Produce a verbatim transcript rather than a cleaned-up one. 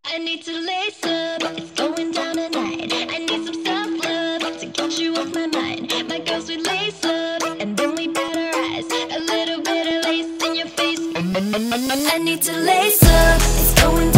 I need to lace up, it's going down tonight. I need some self-love to get you off my mind. My girls, we lace up, and then we bat our eyes. A little bit of lace in your face. I need to lace up, it's going down